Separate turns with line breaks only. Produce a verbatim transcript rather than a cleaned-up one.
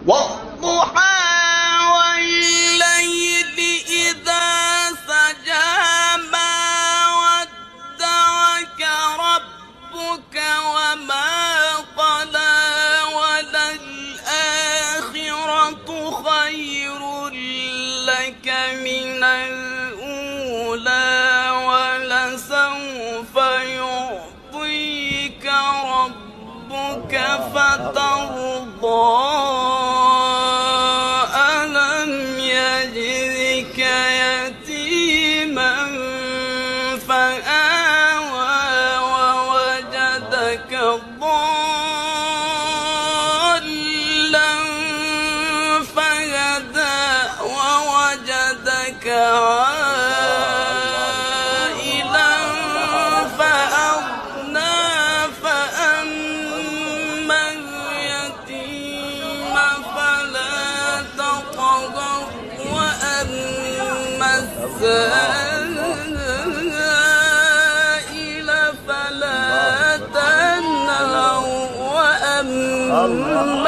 والضحى والليل إذا سجى ما ودعك ربك وما قلى وللآخرة خير لك من الأولى ولسوف يعطيك ربك فترضى ألم يجدك يتيما فآوى ووجدك ضالا فهدى ووجدك عائلا فأغنى فأما اليتيم فلا تقهر وأما السائل فلا تنهر وأما